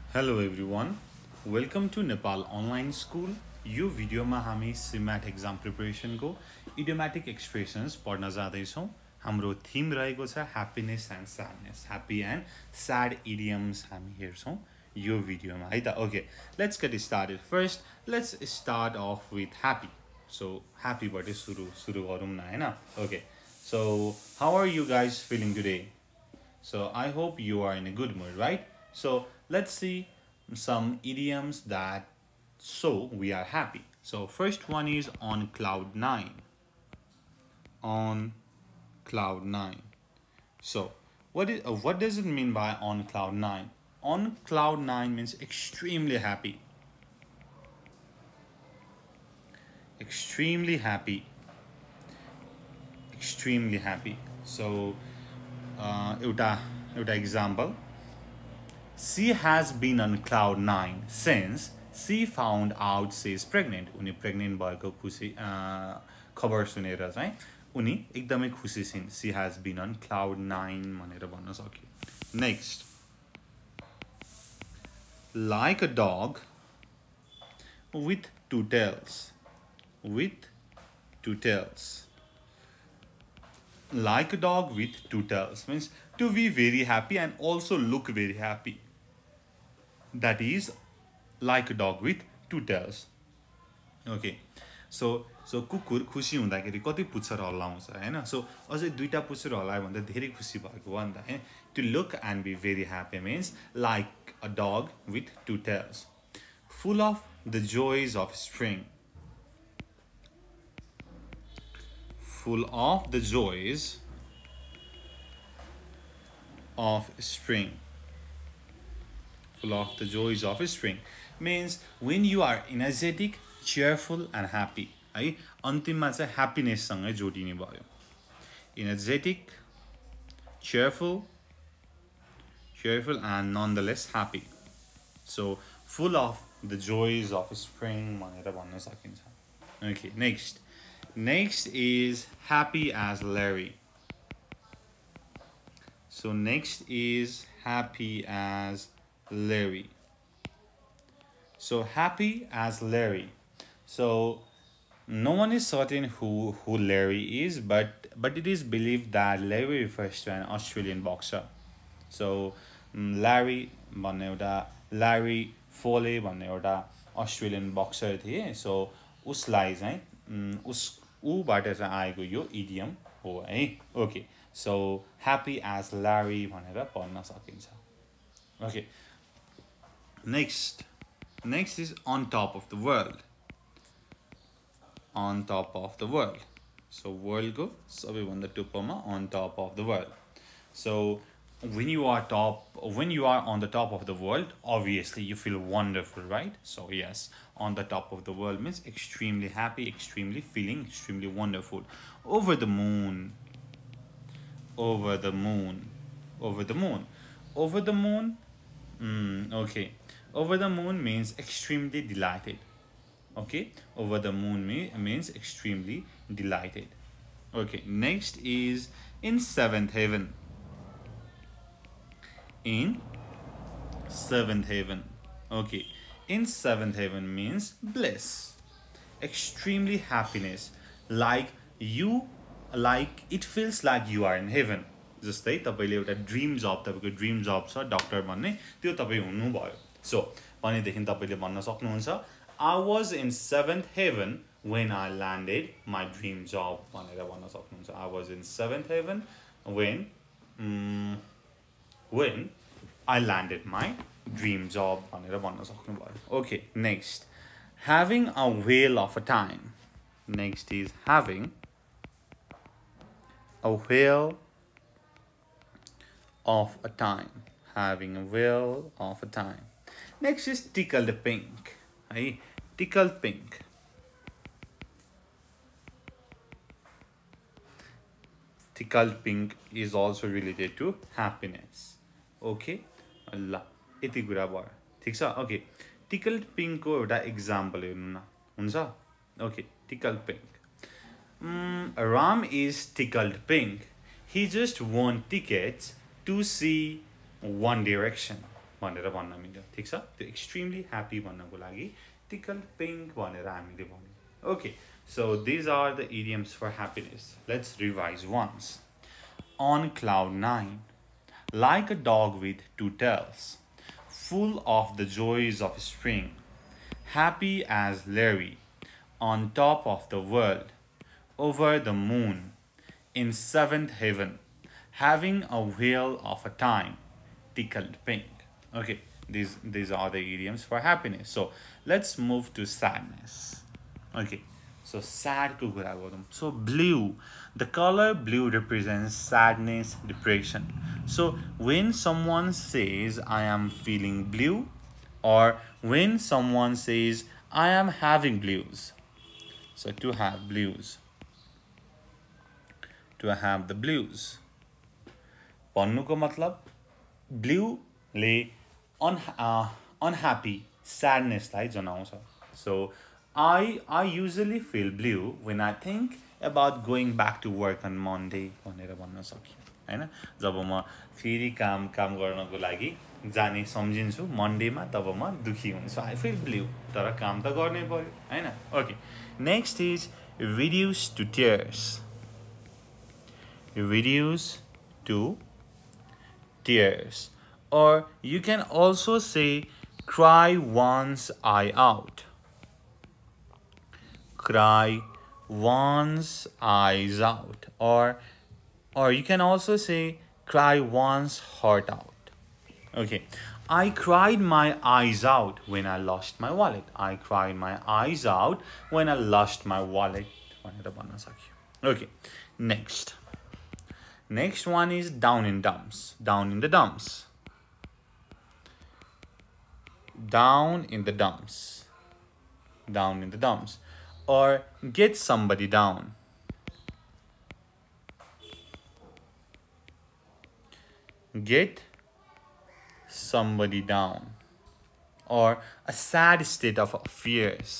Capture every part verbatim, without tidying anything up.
Hello everyone, welcome to Nepal Online School. यो भिडियोमा हामी C M A T exam preparation को idiomatic expressions पढ्न जाँदैछौँ. हाम्रो theme रहेको छ happiness and sadness. Happy and sad idioms हामी हेर्छौँ यो भिडियोमा है त. Okay, let's get started. First, let's start off with happy. So happy बाट सुरु सुरु गरौँ न हैन. Okay, so how are you guys feeling today? So I hope you are in a good mood, right? So let's see some idioms that show we are happy. So first one is on cloud nine. On cloud nine. So what is uh, what does it mean by on cloud nine? On cloud nine means extremely happy. Extremely happy. Extremely happy. So uh, एउटा एउटा example. She has been on cloud nine since she found out she is pregnant. उनी pregnant भएको खुसी खबर सुनेर चाहिँ उनी एकदमै खुसी छिन्. She has been on cloud nine भनेर भन्न सक्यो. Next, like a dog with two tails. With two tails. Like a dog with two tails means to be very happy and also look very happy. That is like a dog with two tails. Okay, so so कुकुर खुसी हुँदाखेरि कति पुच्छर हल्लाउँछ हैन. सो अझै दुईटा पुच्छर हल्लायो भन्दा धेरै खुसी भएको हो नि त है. To look and be very happy means like a dog with two tails. Full of the joys of spring. Full of the joys of spring. Full of the joys of spring means when you are energetic, cheerful and happy. है अन्तिममा चाहिँ happiness सँगै जोडिने भयो. Energetic, cheerful, cheerful and nonetheless happy. So full of the joys of spring भनेर भन्न सकिन्छ. Okay, next. Next is happy as Larry. So next is happy as Larry. So happy as Larry. So no one is certain who who Larry is, but but it is believed that Larry refers to an Australian boxer. So um, Larry भन्ने एउटा Larry Foley भन्ने एउटा Australian boxer थिए. So उसलाई चाहिँ um, उस ऊबाट चाहिँ आएको यो idiom हो है. Okay, so happy as Larry भनेर पढ्न सकिन्छ. Okay, next next is on top of the world. On top of the world. So world go सबैभन्दा टुप्पोमा on top of the world. So when you are top when you are on the top of the world, obviously you feel wonderful, right? So yes, on the top of the world means extremely happy, extremely feeling extremely wonderful. Over the moon. Over the moon. Over the moon. Over the moon. Mm, okay. Over the moon means extremely delighted. Okay. Over the moon me means extremely delighted. Okay. Next is in seventh heaven. In seventh heaven. Okay. In seventh heaven means bliss. Extremely happiness. Like you, like it feels like you are in heaven. जस्तै तपाईले एउटा dream जब तपाईको dream जब छ doctor भन्ने त्यो तपाई हुनु भयो. सो भनेदेखि तपाईले भन्न सक्नुहुन्छ I was in seventh heaven when I landed my dream job भनेर भन्न सक्नुहुन्छ. I was in seventh heaven when um, when I landed my dream job भनेर भन्न सक्नुभयो. Okay, next. Having a whale of a time. Next is having a whale of a time. Having a whale of a time. Next is tickled pink. Hey, tickled pink. Tickled pink is also related to happiness. Okay, ल यति कुरा भयो. ठीक छ. Okay, tickled pink को एउटा example हेर्नु न. हुन्छ? Okay, tickled pink. Mm, Ram is tickled pink. He just won tickets to see One Direction. भनेर भन्न मिल्यो ठीक छ त्यो extremely happy भन्नको लागि tickled pink भनेर हामीले भन्यौ okay so these are the idioms for happiness let's revise once on cloud nine like a dog with two tails full of the joys of spring happy as Larry on top of the world over the moon in seventh heaven having a whale of a time tickled pink okay these these are the idioms for happiness so let's move to sadness okay so sad ko kura garau so blue the color blue represents sadness depression so when someone says I am feeling blue or when someone says I am having blues so to have blues to have the blues भन्नुको मतलब blue ले un uh, unhappy sadness लाई जनाउँछ so I I usually feel blue when I think about going back to work on Monday भनेर भन्न सकियो हैन जब म फेरि काम काम गर्नको लागि जाने सम्झिन्छु मन्डेमा तब म दुखी हुन्छु I feel blue तर काम त गर्नै पर्यो हैन okay next is reduce to tears reduce to tears or you can also say cry one's eye out cry one's eyes out or or you can also say cry one's heart out okay I cried my eyes out when I lost my wallet I cried my eyes out when I lost my wallet भनेर भन्न सकियो okay next next one is down in dumps down in the dumps down in the dumps down in the dumps or get somebody down get somebody down or a sad state of affairs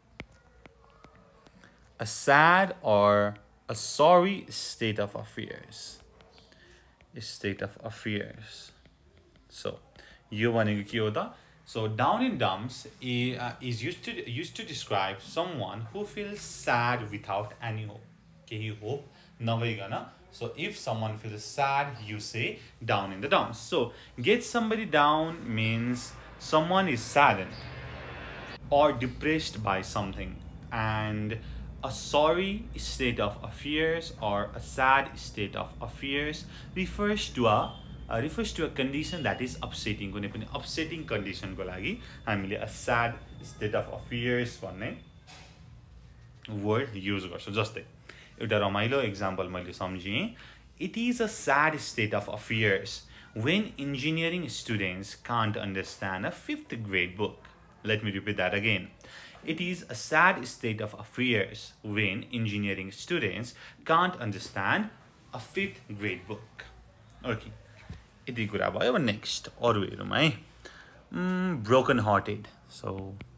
a sad or a sorry state of affairs a state of affairs so यो भनेको के हो त so down in dumps is used to used to describe someone who feels sad without any hope केही hope नभइकन so if someone feels sad you say down in the dumps so get somebody down means someone is saddened or depressed by something and a sorry state of affairs or a sad state of affairs refers to a uh, refers to a condition that is upsetting कुनै पनि upsetting condition को लागि हामीले a sad state of affairs भन्ने word use गर्छौं जस्तै एउटा रमाइलो example मैले सम्झेँ it is a sad state of affairs when engineering students can't understand a fifth grade book let me repeat that again It is a sad state of affairs when engineering students can't understand a fifth grade book. Okay. Iti kura bhayo next aru heruma hai. Mm, broken hearted. So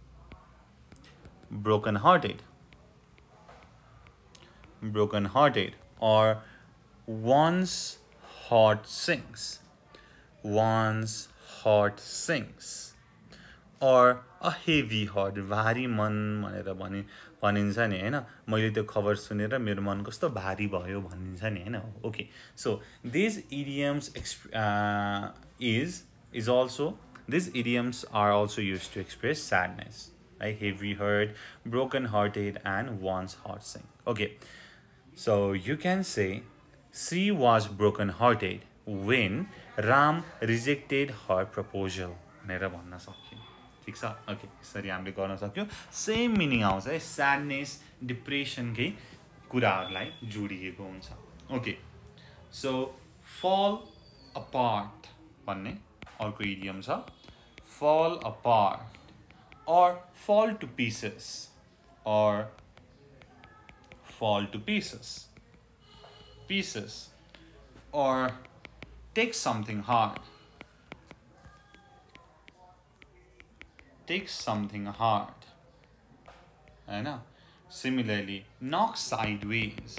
broken hearted. Broken hearted or one's heart sinks. One's heart sinks. or a heavy heart भारी मन भनेर भनि भनिन्छ नि हैन मैले त्यो खबर सुनेर मेरो मन कस्तो भारी भयो भनिन्छ नि हैन okay so these idioms uh, is is also these idioms are also used to express sadness right heavy heart broken hearted and one's heart sink okay so you can say she was broken hearted when Ram rejected her proposal भनेर भन्न सकियो ठीक छ okay यसरी हामीले गर्न सक्यौ same meaning आउँछ है सैडनेस डिप्रेसन कै कुराहरुलाई जोडिएको हुन्छ ओके सो fall apart भन्ने अर्को इडियम छ fall apart or fall to pieces or fall to pieces pieces or take something hard take something hard I know similarly knock sideways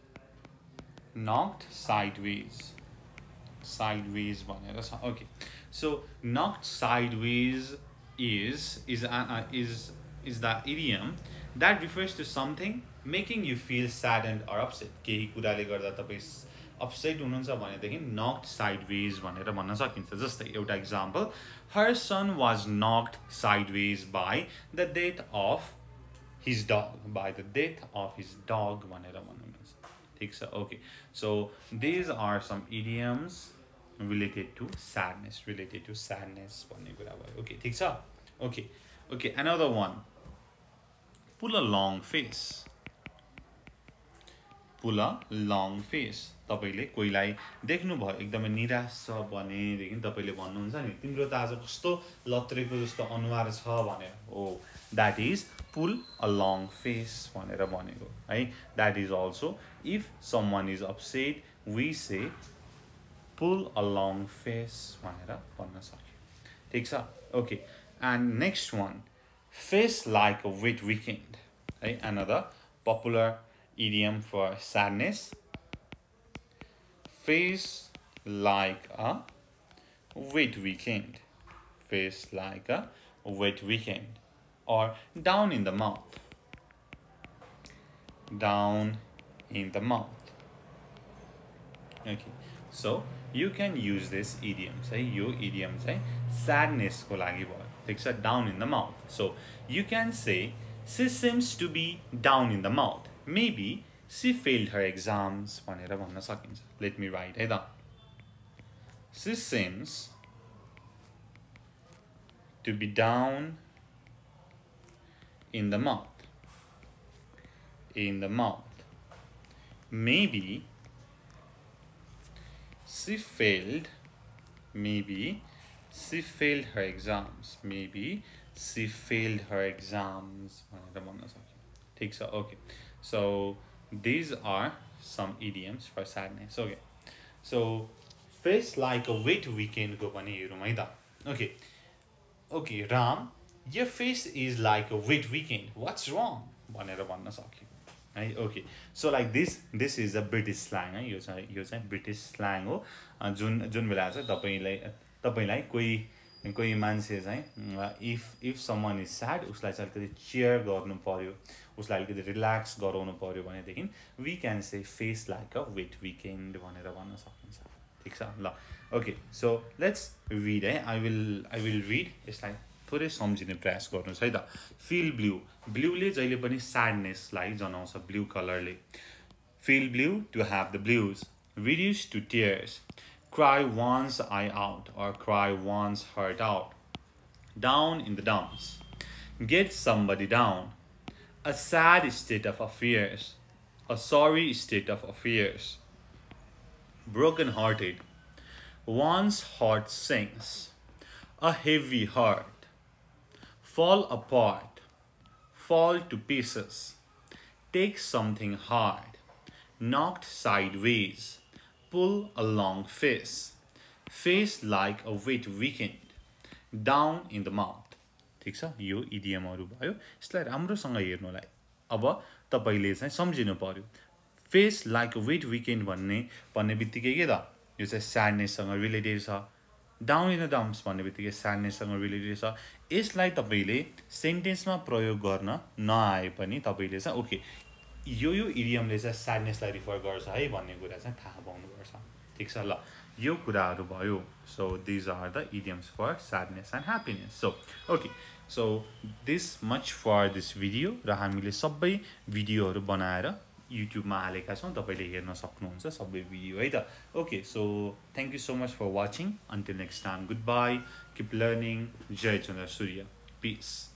knocked sideways sideways भनेर छ okay So knocked sideways is is uh, is is the idiom that refers to something making you feel saddened or upset. केही कुराले गर्दा तपाईँ upset हुनुहुन्छ भनेदेखि knocked sideways भनेर भन्न सकिन्छ. जस्तै एउटा example, her son was knocked sideways by the death of his dog. By the death of his dog भनेर भन्नु मिल्छ. ठिक छ. Okay, so these are some idioms related to sadness. Related to sadness भन्ने कुरा भयो. Okay, ठिक छ. Okay, okay, another one. Pull a long face. Pull a long face. तपाईले कोहीलाई देख्नु भयो एकदमै निराश छ भनेदेखि तपाईले भन्नुहुन्छ नि तिम्रो त आज कस्तो लत्रेको जस्तो अनुहार छ भनेर. Oh, that is pull a long face भनेर भनेको है. That is also if someone is upset, we say pull a long face भनेर भन्न सक्यो. ठिक छ. Okay, and next one, face like a wet weekend. Right? Another popular idiom for sadness. Face like a wet weekend. Face like a wet weekend. Or down in the mouth. Down in the mouth. Okay, so you can use this idioms. Hey, you idioms. Hey, sadness ko lagi bhayo. Takes a down in the mouth. So you can say she seems to be down in the mouth. Maybe she failed her exams. भनेर भन्न सकिन्छ. Let me write है त. She seems to be down in the mouth. In the mouth. Maybe she failed. Maybe she failed her exams. Maybe she failed her exams. भनेर भन्न सकिन्छ. ठिक छ. Okay, so these are some idioms for sadness. Okay, so face like a wet weekend को पनि हेरौँ है त. Okay, okay, Ram, your face is like a wet weekend. What's wrong? भनेर भन्न सक्यो है. Okay, so like this this is a British slang है. यो चाहिँ यो चाहिँ British slang हो. जुन जुन बेला चाहिँ तपाईलाई तपाईलाई कोही कोही मान्छे चाहिँ if if someone is sad उसलाई चाहिँ अलिकति cheer गर्नु पर्यो, उसलाई अलिकति relax गराउनु पर्यो भनेदेखि we can say face like a wet weekend भनेर भन्न सकिन्छ. ठिक छ ल. Okay, so let's read है. I will I will read. यसलाई थोरै सम्झिने प्रयास गर्नुस् है त. Feel blue. Blue ले जहिले पनि sadness लाई जनाउँछ. Blue color ले. Feel blue, to have the blues. Reduce to tears. Cry one's eye out, or cry one's heart out. Down in the dumps. Get somebody down. A sad state of affairs. A sorry state of affairs. Broken hearted. One's heart sinks. A heavy heart. Fall apart. Fall to pieces. Take something hard. Knocked sideways. Pull a long face. Face like a wet weekend. Down in the mouth. ठिक छ. यो इडियमहरु भयो. यसलाई राम्रोसँग हेर्नुलाई अब तपाईले चाहिँ सम्झिनु पर्यो. Face like a wet weekend भन्ने भन्ने बित्तिकै के त यो चाहिँ sadness सँग रिलेटेड छ. Down in the dumps भन्ने बित्तिकै sadness सँग रिलेटेड छ. यसलाई तपाईले सेन्टेन्समा प्रयोग गर्न नआए पनि तपाईले चाहिँ ओके यो यो इडियमले चाहिँ sadness लाई रिफर गर्छ है भन्ने कुरा चाहिँ थाहा पाउनुपर्छ. ठिक छ ल. यो कुराहरु भयो. So these are the idioms for sadness and happiness. So okay, so this much for this video. र हामीले सबै भिडियोहरु बनाएर YouTube मा हालेका छौं. तपाईले हेर्न सक्नुहुन्छ सबै भिडियो है त. Okay, so thank you so much for watching. Until next time, goodbye. Keep learning. Jai Chandra Surya. Peace.